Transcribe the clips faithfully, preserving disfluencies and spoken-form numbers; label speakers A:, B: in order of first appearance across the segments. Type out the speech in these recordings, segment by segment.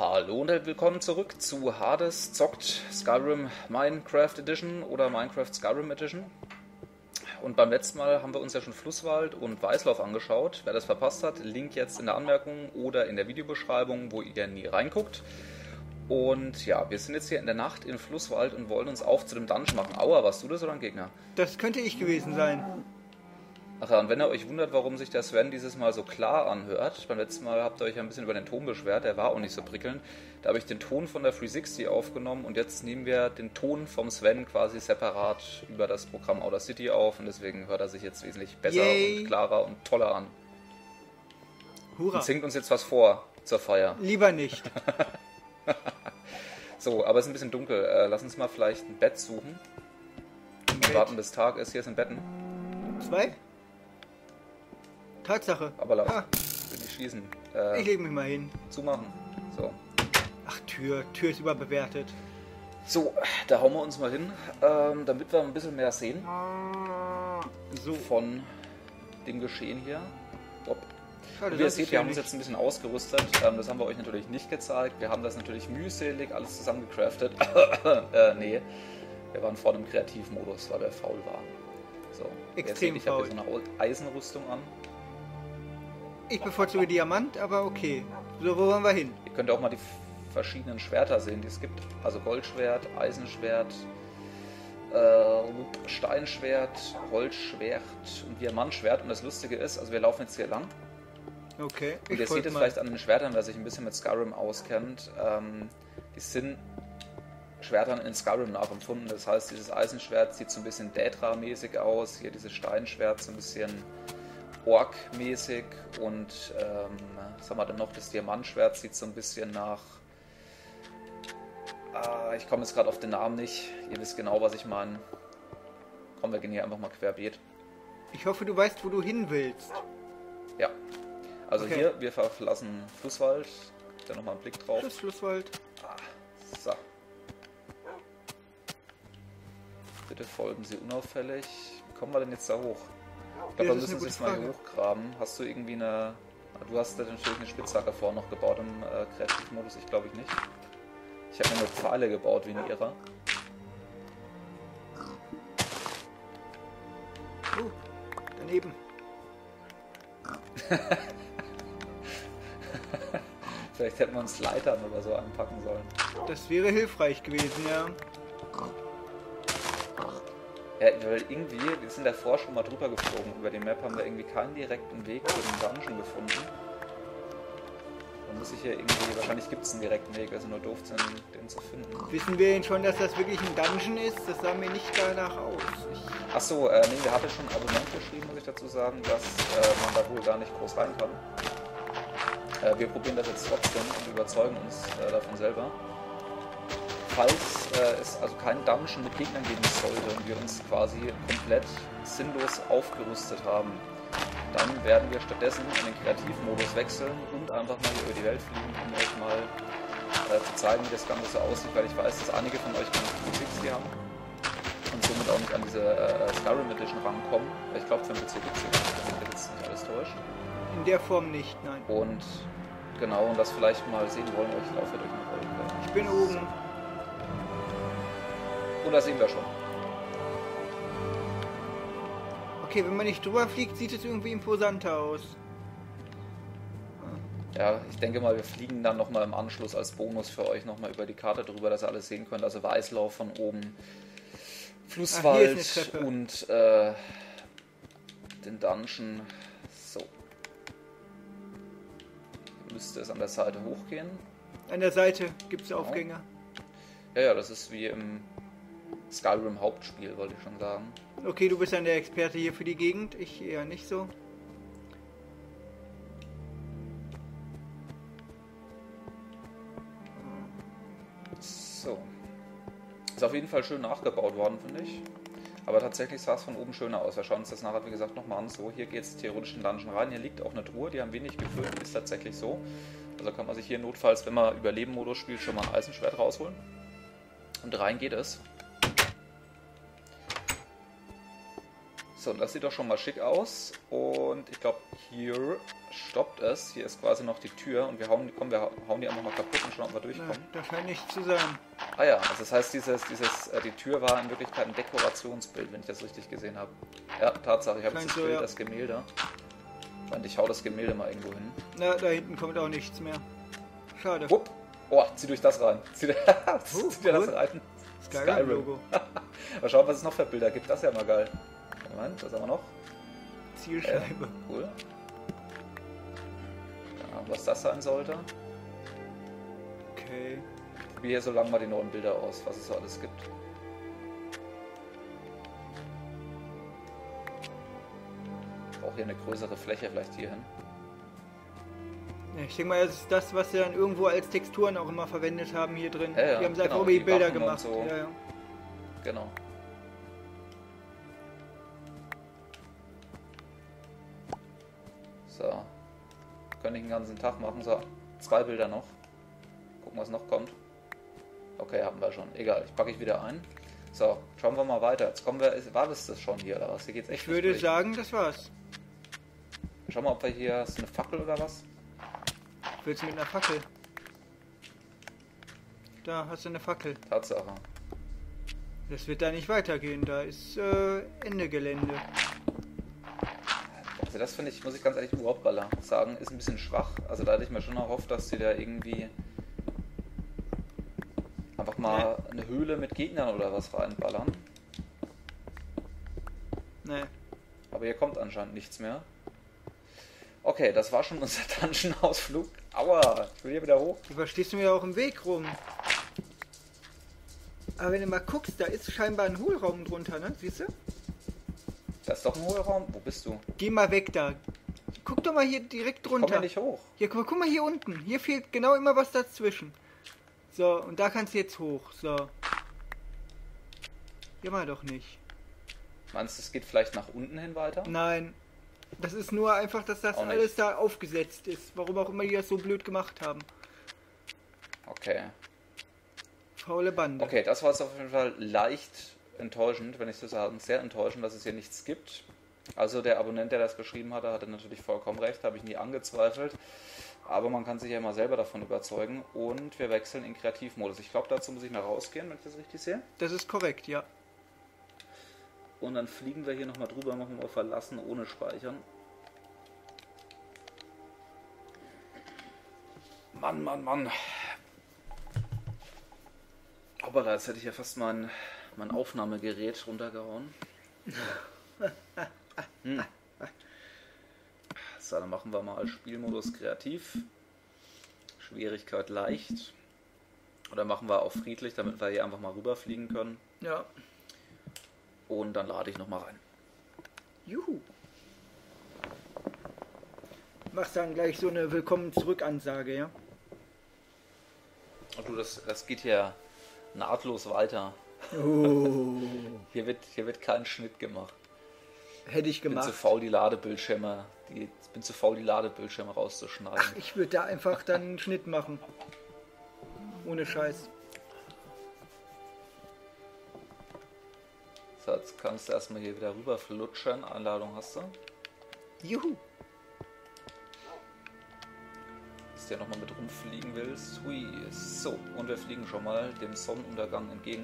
A: Hallo und willkommen zurück zu Hades zockt Skyrim Minecraft Edition oder Minecraft Skyrim Edition. Und beim letzten Mal haben wir uns ja schon Flusswald und Weißlauf angeschaut. Wer das verpasst hat, Link jetzt in der Anmerkung oder in der Videobeschreibung, wo ihr nie reinguckt. Und ja, wir sind jetzt hier in der Nacht in Flusswald und wollen uns auf zu dem Dungeon machen. Aua, warst du das oder ein Gegner?
B: Das könnte ich gewesen sein.
A: Ach ja, und wenn ihr euch wundert, warum sich der Sven dieses Mal so klar anhört, beim letzten Mal habt ihr euch ein bisschen über den Ton beschwert, der war auch nicht so prickelnd. Da habe ich den Ton von der dreihundertsechzig aufgenommen und jetzt nehmen wir den Ton vom Sven quasi separat über das Programm Audacity auf und deswegen hört er sich jetzt wesentlich besser
B: Yay.
A: und klarer und toller an.
B: Hurra.
A: Und singt uns jetzt was vor zur Feier.
B: Lieber nicht.
A: So, aber es ist ein bisschen dunkel. Äh, lass uns mal vielleicht ein Bett suchen. Und
B: Bett.
A: warten bis Tag ist. Hier sind Betten.
B: Zwei? Tatsache.
A: Aber lass,
B: Ah,
A: will nicht schießen. Äh,
B: ich lege mich mal hin.
A: zumachen. So.
B: Ach, Tür. Tür ist überbewertet.
A: So, da hauen wir uns mal hin, ähm, damit wir ein bisschen mehr sehen
B: So.
A: von dem Geschehen hier. Hopp.
B: Schade,
A: Und wie ihr
B: das
A: seht,
B: ist
A: wir
B: ja
A: haben uns
B: nicht-
A: jetzt ein bisschen ausgerüstet. Ähm, das haben wir euch natürlich nicht gezeigt. Wir haben das natürlich mühselig alles zusammengecraftet. äh, nee, wir waren vor dem Kreativmodus, weil wir faul waren. So, ihr
B: Extrem
A: seht, ich habe
B: faul.
A: hier so eine Eisenrüstung an.
B: Ich bevorzuge Diamant, aber okay. So, wo wollen wir hin?
A: Ihr könnt auch mal die verschiedenen Schwerter sehen, die es gibt. Also Goldschwert, Eisenschwert, äh, Steinschwert, Holzschwert und Diamantschwert. Und das Lustige ist, also wir laufen jetzt hier lang.
B: Okay,
A: Und
B: ich
A: ihr seht
B: folge
A: es
B: mal.
A: vielleicht an den Schwertern, wer sich ein bisschen mit Skyrim auskennt. Ähm, die sind Schwertern in Skyrim nachempfunden. Das heißt, dieses Eisenschwert sieht so ein bisschen Daedra-mäßig aus. Hier dieses Steinschwert so ein bisschen Ork-mäßig. Und ähm, was haben wir denn noch? Das Diamantschwert sieht so ein bisschen nach... Ah, ich komme jetzt gerade auf den Namen nicht. Ihr wisst genau, was ich meine. Komm, wir gehen hier einfach mal querbeet.
B: Ich hoffe, du weißt, wo du hin willst.
A: Ja. Also
B: Okay.
A: hier, wir verlassen Flusswald. Da nochmal einen Blick drauf.
B: Tschüss, Flusswald.
A: Ah, so. Bitte folgen Sie unauffällig. Wie kommen wir denn jetzt da hoch? Ich glaube,
B: Ja,
A: wir
B: das ist
A: müssen
B: eine
A: uns jetzt
B: gute
A: mal hier
B: Frage.
A: hochgraben. Hast du irgendwie eine... Du hast da natürlich eine Spitzhacke vorher noch gebaut im äh, Kreativmodus. Ich glaube ich nicht. Ich habe mir nur Pfeile gebaut wie ein Irrer.
B: Oh, daneben.
A: Vielleicht hätten wir uns Leitern oder so anpacken sollen.
B: Das wäre hilfreich gewesen, ja.
A: Ja, weil irgendwie, wir sind davor schon mal drüber geflogen. Über die Map haben wir irgendwie keinen direkten Weg zu dem Dungeon gefunden. Da muss ich hier irgendwie, wahrscheinlich gibt es einen direkten Weg, also nur doof, den, den zu finden.
B: Wissen wir denn schon, dass das wirklich ein Dungeon ist? Das sah mir nicht danach aus. Ich,
A: Achso, äh, nee, der hatte schon ein Abonnement geschrieben, muss ich dazu sagen, dass äh, man da wohl gar nicht groß rein kann. Äh, wir probieren das jetzt trotzdem und überzeugen uns äh, davon selber. Falls äh, es also keinen Dungeon mit Gegnern geben sollte und wir uns quasi komplett sinnlos aufgerüstet haben, dann werden wir stattdessen in den Kreativmodus wechseln und einfach mal hier über die Welt fliegen, um euch mal äh, zu zeigen, wie das Ganze so aussieht, weil ich weiß, dass einige von euch keine dreihundertsechzig haben und somit auch nicht an diese äh, Skyrim Edition rankommen. Ich glaube, für den P C gibt es die, wenn mich jetzt nicht alles täuscht.
B: in der Form nicht, nein.
A: Und genau, und das vielleicht mal sehen wollen, euch laufe durch eine Wolke.
B: Ich bin oben.
A: Und das sehen wir schon.
B: Okay, wenn man nicht drüber fliegt, sieht es irgendwie imposanter aus.
A: Ja, ich denke mal, wir fliegen dann nochmal im Anschluss als Bonus für euch nochmal über die Karte drüber, dass ihr alles sehen könnt. Also Weißlauf von oben, Flusswald
B: Ach, hier ist eine Treppe.
A: und äh, den Dungeon. So. Müsste es an der Seite hochgehen.
B: An der Seite gibt es Aufgänge.
A: Ja, ja, das ist wie im Skyrim Hauptspiel, wollte ich schon sagen.
B: Okay, du bist dann der Experte hier für die Gegend. Ich eher nicht so.
A: So. Ist auf jeden Fall schön nachgebaut worden, finde ich. Aber tatsächlich sah es von oben schöner aus. Wir schauen uns das nachher, wie gesagt, nochmal an. So, hier geht es theoretisch in den Dungeon rein. Hier liegt auch eine Truhe, die haben wenig gefüllt. Ist tatsächlich so. Also kann man sich hier notfalls, wenn man Überleben-Modus spielt, schon mal ein Eisenschwert rausholen. Und rein geht es. So, das sieht doch schon mal schick aus. Und ich glaube, hier stoppt es. Hier ist quasi noch die Tür. Und wir hauen, komm, wir hauen die einfach mal kaputt und schauen, ob wir durchkommen.
B: Na, das scheint nicht zu sein.
A: Ah ja, also das heißt, dieses, dieses, äh, die Tür war in Wirklichkeit ein Dekorationsbild, wenn ich das richtig gesehen habe. Ja, Tatsache, ich habe jetzt das
B: so,
A: Bild,
B: ja.
A: das Gemälde. Und ich hau das Gemälde mal irgendwo hin.
B: Na, da hinten kommt auch nichts mehr. Schade.
A: Wupp. Oh, zieh durch das rein. Zieh,
B: Uh,
A: zieh dir das
B: cool.
A: rein.
B: Skyrim-Logo.
A: Mal schauen, was es noch für Bilder gibt. Das ist ja mal geil. Moment, was haben wir noch?
B: Zielscheibe.
A: Äh, cool. Ja, was das sein sollte.
B: Okay.
A: Probier hier so lange mal die neuen Bilder aus, was es so alles gibt. Auch hier eine größere Fläche vielleicht hier hin.
B: Ja, ich denke mal, das ist das, was sie dann irgendwo als Texturen auch immer verwendet haben hier drin.
A: Ja, ja,
B: die haben sie
A: genau,
B: einfach über die
A: die
B: Bilder
A: Waffen und
B: gemacht.
A: so.
B: Ja, ja.
A: Genau. So. Könnte ich den ganzen Tag machen. So, zwei Bilder noch. Gucken, was noch kommt. Okay, haben wir schon. Egal, ich packe ich wieder ein. So, schauen wir mal weiter. Jetzt kommen wir. War das das schon hier oder was? Hier geht's echt
B: Ich würde
A: nicht durch.
B: sagen, das war's.
A: Schau mal, ob wir hier. Ist eine Fackel oder was?
B: Willst du mit einer Fackel? Da hast du eine Fackel.
A: Tatsache.
B: Das wird da nicht weitergehen. Da ist äh, Ende Gelände.
A: Also das finde ich, muss ich ganz ehrlich überhaupt mal sagen, ist ein bisschen schwach. Also da hätte ich mir schon erhofft, dass sie da irgendwie einfach mal eine Höhle mit Gegnern oder was reinballern.
B: Nee.
A: Aber hier kommt anscheinend nichts mehr. Okay, das war schon unser Dungeon-Ausflug. Aua, ich will hier wieder hoch.
B: Du verstehst mir ja auch im Weg rum. Aber wenn du mal guckst, da ist scheinbar ein Hohlraum drunter, ne? Siehst du?
A: Das ist doch ein Hohlraum. Wo bist du?
B: Geh mal weg da. Guck doch mal hier direkt
A: Komm
B: drunter.
A: ja nicht hoch.
B: Hier, guck mal, guck mal hier unten. Hier fehlt genau immer was dazwischen. So, und da kannst du jetzt hoch. So. Geh mal doch nicht.
A: Meinst du, es geht vielleicht nach unten hin weiter?
B: Nein. Das ist nur einfach, dass das
A: Auch nicht.
B: alles da aufgesetzt ist. Warum auch immer die das so blöd gemacht haben.
A: Okay.
B: Faule Bande.
A: Okay, das war jetzt auf jeden Fall leicht enttäuschend, wenn ich so sagen, sehr enttäuschend, dass es hier nichts gibt. Also der Abonnent, der das geschrieben hatte, hatte natürlich vollkommen recht, habe ich nie angezweifelt. Aber man kann sich ja immer selber davon überzeugen und wir wechseln in Kreativmodus. Ich glaube, dazu muss ich mal rausgehen, wenn ich das richtig sehe.
B: Das ist korrekt, ja.
A: Und dann fliegen wir hier nochmal drüber, machen wir mal verlassen, ohne speichern. Mann, Mann, Mann. Aber jetzt hätte ich ja fast mein, mein Aufnahmegerät runtergehauen. Hm. So, dann machen wir mal Spielmodus kreativ. Schwierigkeit leicht. Oder machen wir auf friedlich, damit wir hier einfach mal rüberfliegen können.
B: Ja.
A: Und dann lade ich nochmal rein.
B: Juhu. Machst dann gleich so eine Willkommen-zurück-Ansage, ja?
A: Und du, das, das geht hier nahtlos weiter.
B: Oh.
A: Hier wird, hier wird kein Schnitt gemacht.
B: Hätte ich
A: Ich bin
B: gemacht.
A: zu faul, die Ladebildschirme, die, ich bin zu faul, die Ladebildschirme rauszuschneiden.
B: Ach, ich würde da einfach dann einen Schnitt machen. Ohne Scheiß.
A: So, jetzt kannst du erstmal hier wieder rüber flutschen. Einladung hast du.
B: Juhu.
A: Dass du ja nochmal mit rumfliegen willst. Hui. So, und wir fliegen schon mal dem Sonnenuntergang entgegen.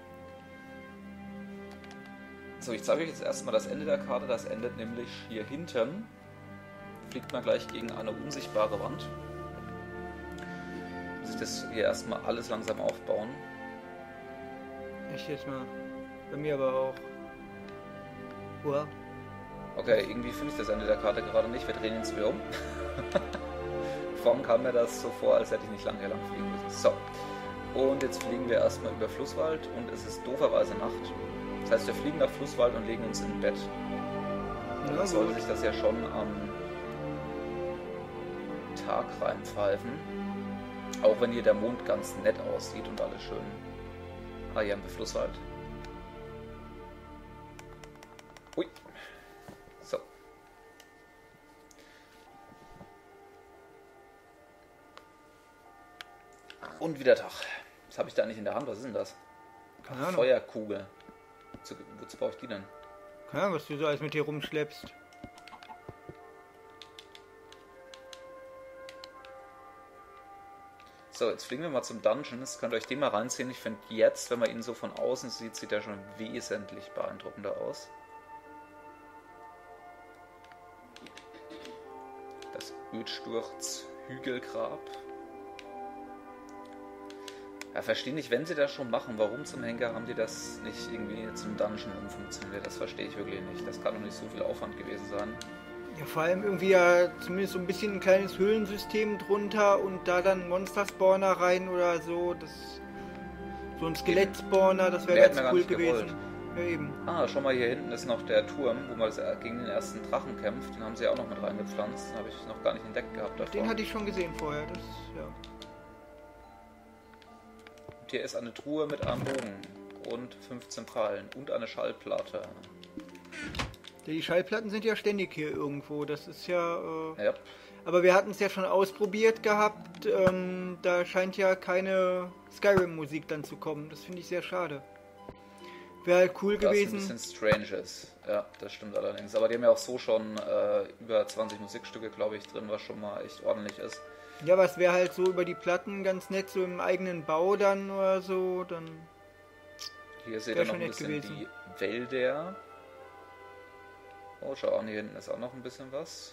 A: So, ich zeige euch jetzt erstmal das Ende der Karte. Das endet nämlich hier hinten. Fliegt man gleich gegen eine unsichtbare Wand. Muss ich das hier erstmal alles langsam aufbauen.
B: Ich jetzt mal. Bei mir aber auch. Wow.
A: Okay, irgendwie finde ich das Ende der Karte gerade nicht. Wir drehen uns wieder um. Vorhin kam mir das so vor, als hätte ich nicht lange hier lang fliegen müssen. So. Und jetzt fliegen wir erstmal über Flusswald und es ist dooferweise Nacht. Das heißt, wir fliegen nach Flusswald und legen uns in Bett. Und
B: Ja,
A: dann sollte
B: gut.
A: sich das ja schon am Tag reinpfeifen. Auch wenn hier der Mond ganz nett aussieht und alles schön. Ah, hier haben wir Flusswald. Ui. So. Und wieder Tag. Was habe ich da nicht in der Hand? Was ist denn das?
B: Keine Ahnung.
A: Feuerkugel. Wozu, wozu brauche ich die denn?
B: Keine Ahnung, was du so alles mit dir rumschleppst.
A: So, jetzt fliegen wir mal zum Dungeon. Das könnt ihr euch den mal reinziehen. Ich finde jetzt, wenn man ihn so von außen sieht, sieht er schon wesentlich beeindruckender aus. Das Ödsturz-Hügelgrab. Ja, verstehe nicht, wenn sie das schon machen, warum zum Henker haben die das nicht irgendwie zum Dungeon umfunktioniert? Das verstehe ich wirklich nicht. Das kann doch nicht so viel Aufwand gewesen sein.
B: Ja, vor allem irgendwie ja zumindest so ein bisschen ein kleines Höhlensystem drunter und da dann Monster-Spawner rein oder so. Das, so ein Skelett-Spawner, das wäre ganz cool gewesen. Ja, eben.
A: Ah, schon mal hier hinten ist noch der Turm, wo man gegen den ersten Drachen kämpft. Den haben sie auch noch mit reingepflanzt. Den habe ich noch gar nicht entdeckt gehabt davor.
B: Den hatte ich schon gesehen vorher. Das, ja.
A: Und hier ist eine Truhe mit einem Bogen und fünfzehn Pfeilen und eine Schallplatte.
B: Die Schallplatten sind ja ständig hier irgendwo, das ist ja... Äh,
A: ja.
B: Aber wir hatten es ja schon ausprobiert gehabt, ähm, da scheint ja keine Skyrim-Musik dann zu kommen. Das finde ich sehr schade. Wäre halt cool
A: das
B: gewesen.
A: Das ein bisschen strange ist, ja, das stimmt allerdings. Aber die haben ja auch so schon äh, über zwanzig Musikstücke, glaube ich, drin, was schon mal echt ordentlich ist.
B: Ja, aber es wäre halt so über die Platten ganz nett, so im eigenen Bau dann oder so, dann...
A: Hier seht ihr noch ein bisschen gewesen. Die Wälder. Oh, schau an, hier hinten ist auch noch ein bisschen was.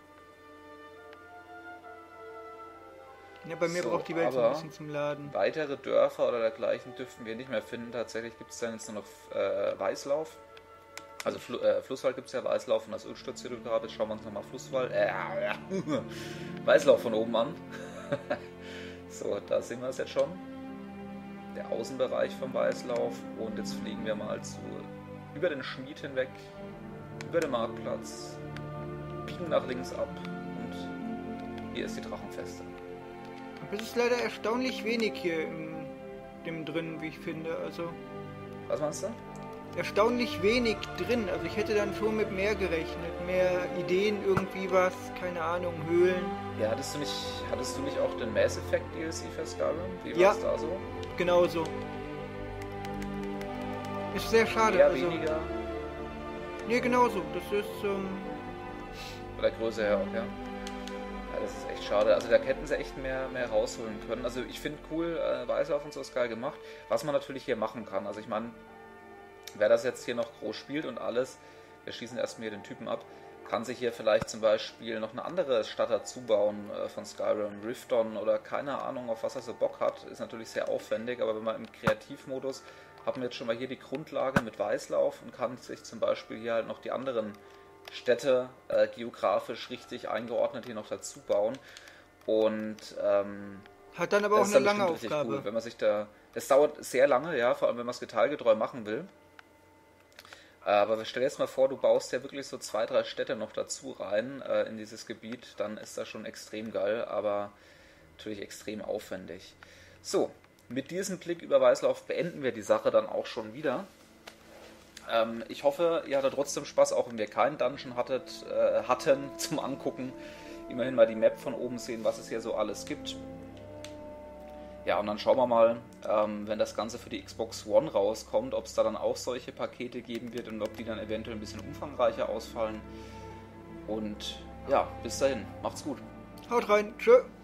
B: Ja, bei mir so, braucht die Welt so ein bisschen zum Laden.
A: Weitere Dörfer oder dergleichen dürften wir nicht mehr finden. Tatsächlich gibt es dann jetzt nur noch äh, Weißlauf. Also Fl äh, Flusswald gibt es ja, Weißlauf und das Ölsturzhügelgrab. Jetzt schauen wir uns nochmal Flusswald. Äh, ja. Weißlauf von oben an. So, da sehen wir es jetzt schon. Der Außenbereich vom Weißlauf. Und jetzt fliegen wir mal zu über den Schmied hinweg. Über den Marktplatz, biegen nach links ab und hier ist die Drachenfeste.
B: Aber es ist leider erstaunlich wenig hier im dem drin, wie ich finde. Also
A: was meinst du?
B: Erstaunlich wenig drin. Also ich hätte dann schon mit mehr gerechnet, mehr Ideen, irgendwie was, keine Ahnung, Höhlen.
A: Ja, hattest du nicht, hattest du nicht auch den Mass Effect D L C für Skyrim? Wie
B: ja,
A: war's da so?
B: Genau so. Ist sehr schade.
A: Eher
B: also.
A: weniger.
B: Ne, genauso. Das ist, ähm...
A: von der Größe her auch, ja. Ja, das ist echt schade. Also da hätten sie echt mehr, mehr rausholen können. Also ich finde cool, äh, Weißlauf und so ist geil gemacht. Was man natürlich hier machen kann, also ich meine, wer das jetzt hier noch groß spielt und alles, wir schießen erstmal hier den Typen ab, kann sich hier vielleicht zum Beispiel noch eine andere Stadt dazu bauen äh, von Skyrim, Rifton oder keine Ahnung, auf was er so Bock hat. Ist natürlich sehr aufwendig, aber wenn man im Kreativmodus hat man jetzt schon mal hier die Grundlage mit Weißlauf und kann sich zum Beispiel hier halt noch die anderen Städte äh, geografisch richtig eingeordnet hier noch dazu bauen. Und ähm,
B: hat dann aber auch eine lange Aufgabe.
A: Cool, wenn man sich da, das dauert sehr lange, ja, vor allem wenn man es detailgetreu machen will. Aber stell dir jetzt mal vor, du baust ja wirklich so zwei, drei Städte noch dazu rein äh, in dieses Gebiet, dann ist das schon extrem geil, aber natürlich extrem aufwendig. So. Mit diesem Blick über Weißlauf beenden wir die Sache dann auch schon wieder. Ähm, ich hoffe, ihr hattet trotzdem Spaß, auch wenn wir keinen Dungeon hattet, äh, hatten zum Angucken. Immerhin mal die Map von oben sehen, was es hier so alles gibt. Ja, und dann schauen wir mal, ähm, wenn das Ganze für die Xbox One rauskommt, ob es da dann auch solche Pakete geben wird und ob die dann eventuell ein bisschen umfangreicher ausfallen. Und ja, bis dahin, macht's gut.
B: Haut rein, tschö.